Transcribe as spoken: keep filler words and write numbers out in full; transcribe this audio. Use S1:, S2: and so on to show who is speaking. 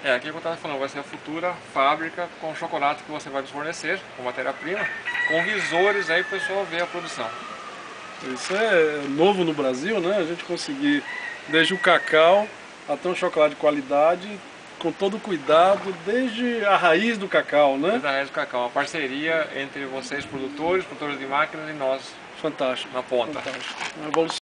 S1: É, aqui que eu estava falando, vai ser a futura fábrica com chocolate que você vai nos fornecer, com matéria-prima, com visores aí para o pessoal ver a produção.
S2: Isso é novo no Brasil, né? A gente conseguir, desde o cacau até um chocolate de qualidade, com todo o cuidado, desde a raiz do cacau, né?
S1: Desde a raiz do cacau, uma parceria entre vocês, produtores, produtores de máquinas, e nós,
S2: Fantástico.
S1: na ponta.
S2: Fantástico. Uma evolução.